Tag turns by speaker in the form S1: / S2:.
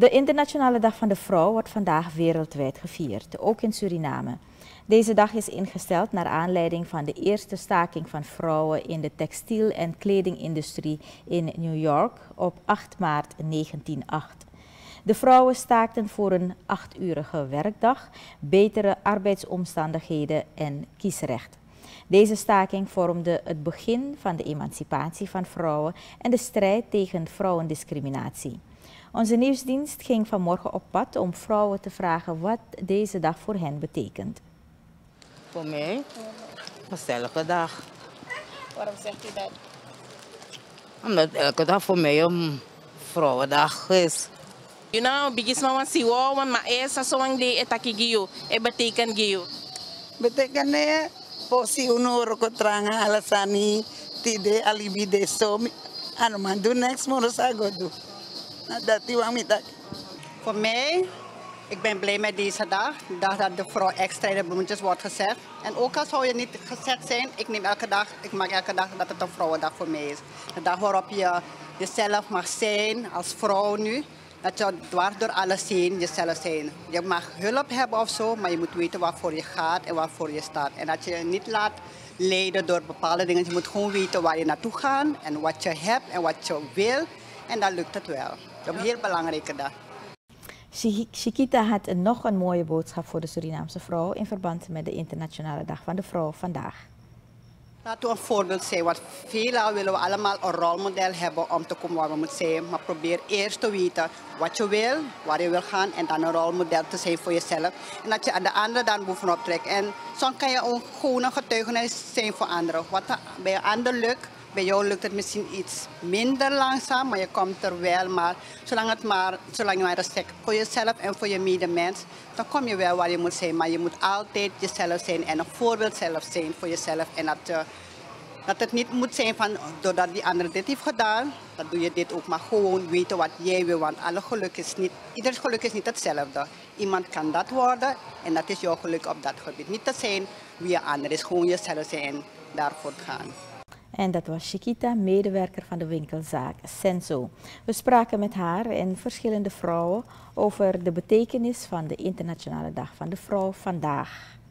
S1: De Internationale Dag van de Vrouw wordt vandaag wereldwijd gevierd, ook in Suriname. Deze dag is ingesteld naar aanleiding van de eerste staking van vrouwen in de textiel- en kledingindustrie in New York op 8 maart 1908. De vrouwen staakten voor een 8-urige werkdag, betere arbeidsomstandigheden en kiesrecht. Deze staking vormde het begin van de emancipatie van vrouwen en de strijd tegen vrouwendiscriminatie. Onze nieuwsdienst ging vanmorgen op pad om vrouwen te vragen wat deze dag voor hen betekent.
S2: Voor mij een gezellige dag.
S3: Waarom zegt u dat?
S2: Omdat elke dag voor mij een vrouwendag is.
S3: You know, bigis mama si wo, want maar esa so ang de etaki giyo, e betekent giyo.
S4: Betekent ne posi unoro ko tranga alasani tide alibi deso ano man do next moro sago do. Dat die wang mitak.
S5: Voor mij, ik ben blij met deze dag. De dag dat de vrouw extra in de bloemetjes wordt gezet. En ook al zou je niet gezet zijn, ik maak elke dag dat het een vrouwendag voor mij is. De dag waarop je jezelf mag zijn als vrouw nu. Dat je dwars door alles heen jezelf zijn. Je mag hulp hebben of zo, maar je moet weten waarvoor je gaat en waarvoor je staat. En dat je je niet laat leiden door bepaalde dingen. Je moet gewoon weten waar je naartoe gaat en wat je hebt en wat je wil. En dan lukt het wel. Dat is een heel belangrijke dag.
S1: Chiquita had nog een mooie boodschap voor de Surinaamse vrouw in verband met de Internationale Dag van de Vrouw vandaag.
S5: Laten we een voorbeeld zijn, want veelal willen we allemaal een rolmodel hebben om te komen waar we moeten zijn. Maar probeer eerst te weten wat je wil, waar je wil gaan en dan een rolmodel te zijn voor jezelf. En dat je aan de anderen dan bovenop trekt. En soms kan je ook gewoon een getuigenis zijn voor anderen. Wat bij een ander lukt, bij jou lukt het misschien iets minder langzaam, maar je komt er wel. Maar zolang je maar respect voor jezelf en voor je medemens, dan kom je wel waar je moet zijn. Maar je moet altijd jezelf zijn en een voorbeeld zelf zijn voor jezelf. En dat het niet moet zijn van, doordat die andere dit heeft gedaan, dan doe je dit ook. Maar gewoon weten wat jij wil, want ieders geluk is niet hetzelfde. Iemand kan dat worden en dat is jouw geluk op dat gebied. Niet te zijn wie een ander is, gewoon jezelf zijn en daarvoor gaan.
S1: En dat was Chiquita, medewerker van de winkelzaak Senso. We spraken met haar en verschillende vrouwen over de betekenis van de Internationale Dag van de Vrouw vandaag.